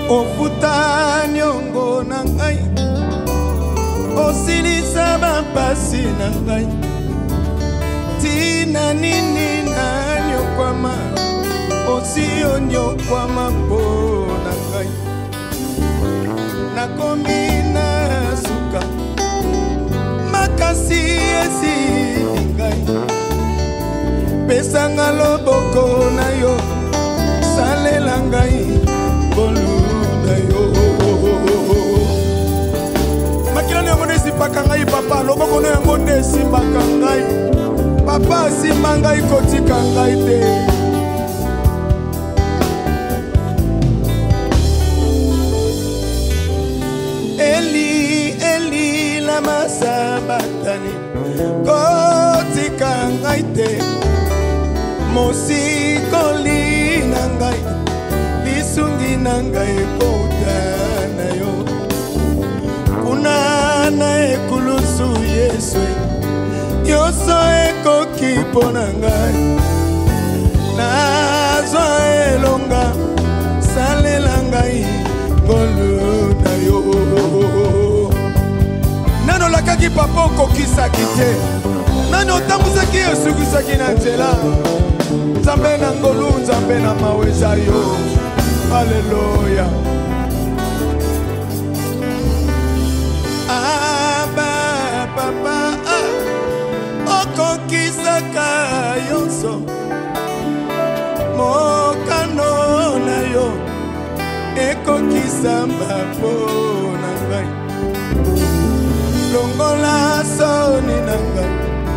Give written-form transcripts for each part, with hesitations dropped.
Ofuta nyongo na ngai, osilisa bapasi na ngai. Tina nini na nyokwama, osio nyokwama po na ngai. Nakomi na suka, makasi esi ngai. Pesanga loboko na yo, salela ngai bolu na yo. Makila yango nesipaka ngai papa, loboko na yango nesimbaka ngai. Papa simba ngai kotika ngai te. Eli, Eli lama sabatani, kotika ngai te. Mosikoli na ngai, lisungi na ngai kota na yo. Kuna na ekulusu Yesu, yoso ekoki pona ngai. Nazwa elonga, salela ngai ngolu na yo. Nano lakaki papa okokisaki te, nano otambusaki osukisaki na nzela. Nzambe na ngolu, Nzambe na maweza yo. Hallelujah. Aba papa, okokisaka yonso. Mokano na yo, ekokisa mbapo na ngai. Longola soni na ngai,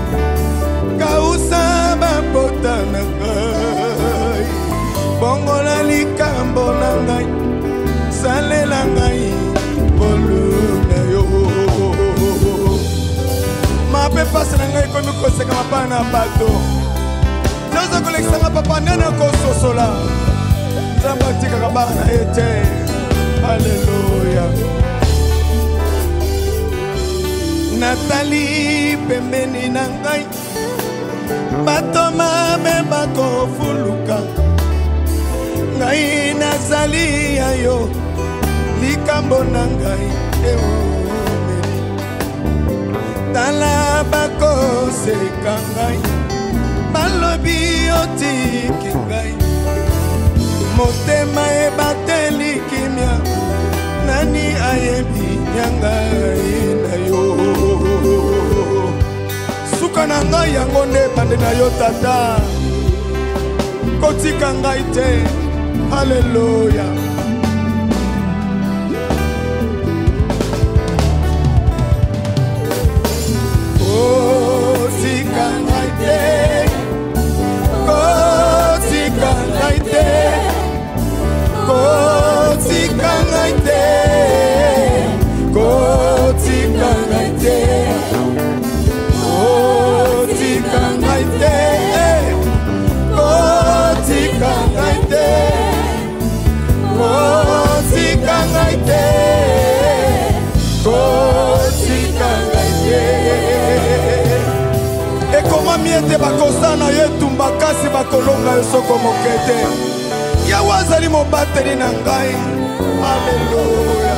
kausa bapota na ngai. Bongola likambo na ngai, salela ngai bolu na yo. Mape pasi na ngai komi koseka mapa na bato. Jozo kolekisanga papa nene kososola, Nzambe atikaka bana ete. Hallelujah. Natali pembeni na ngai, bato mabe bakofuluka. Ngai nazali ya yo, likambo na ngai eumeli. Tala bakoseka ngai, balobi otiki ngai. Motema ebateli kimia, nani ayebi nyangai na yo. Suka na ngai yango nde bande na yo tata, kotika ngai te. Hallelujah. Kotika ngai te, kotika ngai te, kotika ngai te, kotika ngai te, kotika ngai te, kotika ngai te, kotika ngai te, kotika ngai te. Ekomami ete bakosana yo etumba kasi bakolonga yo soko moke te. Yawe azali mobateli na ngai. Haleluya.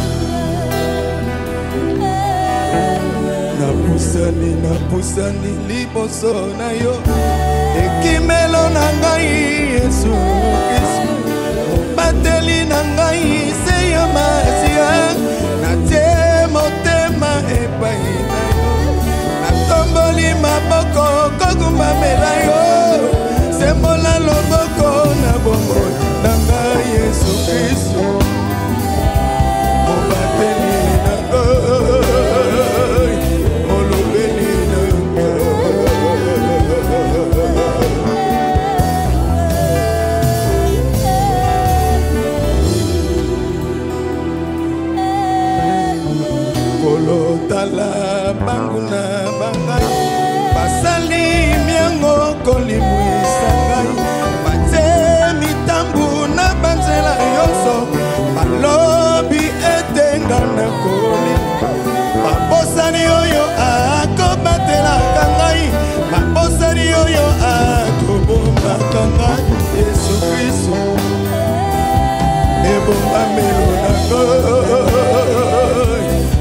Napusani liboso na yo, ekimelo na ngai Yesu Kristu. Bateli na ngai se ya masia, natie motema epai na yo. Natomboli maboko kogumbamela yo, sembola loboko na bombo na ngai Yesu Kristu. Mobateli na ngai, molobeli na ngai.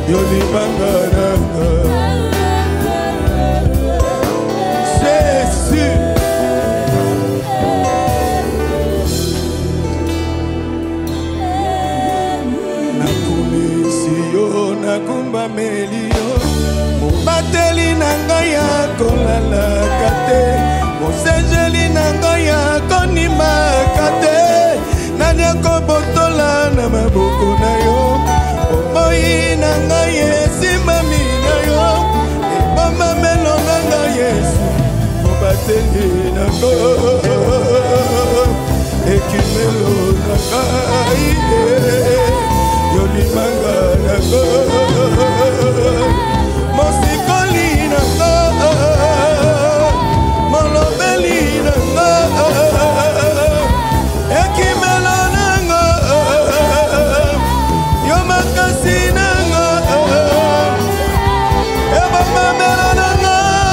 Yolimanga nanga Jésus Nakulisi yo nakumba meli yo Mobateli nanga ya kolala kate Mosejeli nanga ya konima kate Nani akobotola na maboko na yo Omoi nanga yesi mami na yo Ebama melonga nga yesu Mobateli nanga Ekimelo nanga Yolimanga nanga Mosikoli nanga Molobeli nanga Ekimelo nanga Yomakasi nanga Ebamamelo nanga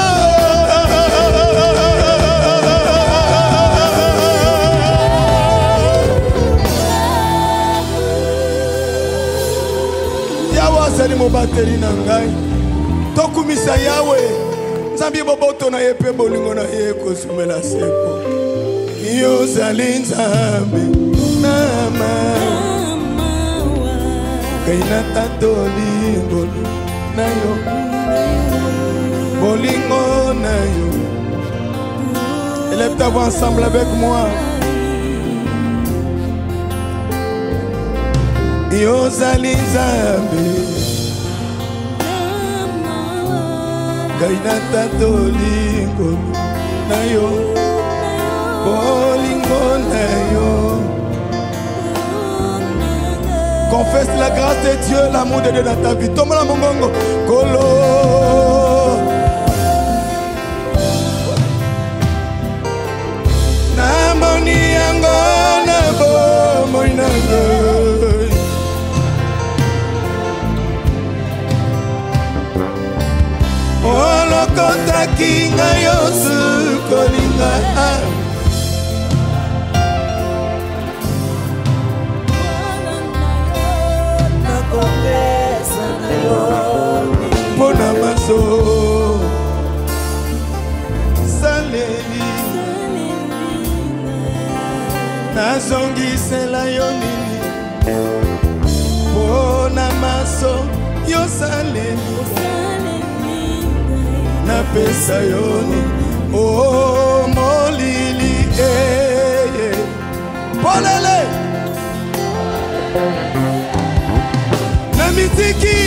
Yawa seli mobateli nangai Tokumisa yawe Nzambi boboto na yepe bolingo na ye kosumela seko Yo zali nzambi Nama Kaina tato lingo na yo Bolingo na yo Élève ta voix ensemble avec moi Yo zali nzambi Kaina tato lingo na yo Bolingo na yo Confesse la grâce de Dieu, l'amour de Dieu dans ta vie. Tombe la mongongo. Kolo. Namoni yango na bo moinango. Olokota kinga yosu kolinga. Pona maso Saleli Nazongi sela yonini Pona maso Yo saleli Na pesa yoni Oh molili Polele Na mitiki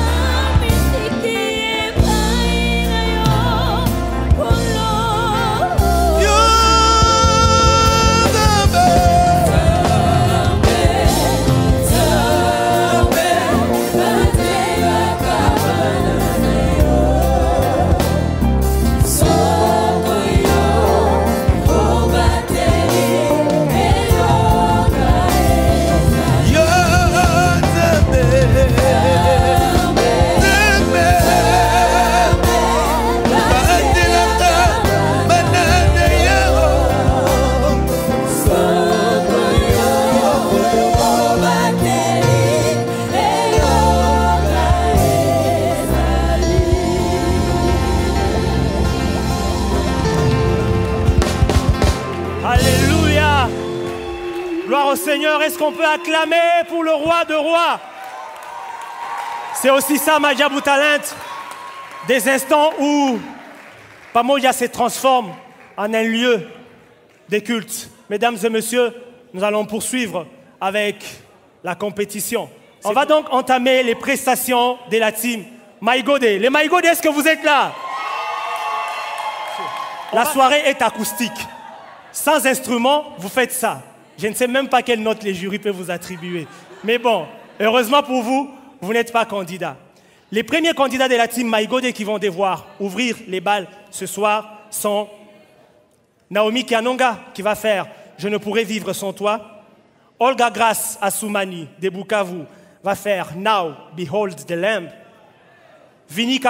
Gloire au Seigneur, est-ce qu'on peut acclamer pour le roi de rois? C'est aussi ça, Madia Boutalent, des instants où Pamoja se transforme en un lieu de culte. Mesdames et messieurs, nous allons poursuivre avec la compétition. On va donc entamer les prestations de la team Maïgode. Les Maïgode, est-ce que vous êtes là? La soirée est acoustique. Sans instrument, vous faites ça. Je ne sais même pas quelle note les jurys peuvent vous attribuer. Mais bon, heureusement pour vous, vous n'êtes pas candidat. Les premiers candidats de la team Maïgode qui vont devoir ouvrir les balles ce soir sont Naomi Kianonga qui va faire « Je ne pourrais vivre sans toi ». Olga Grace Assoumani de Bukavu va faire « Now, Behold the Lamb ». Vini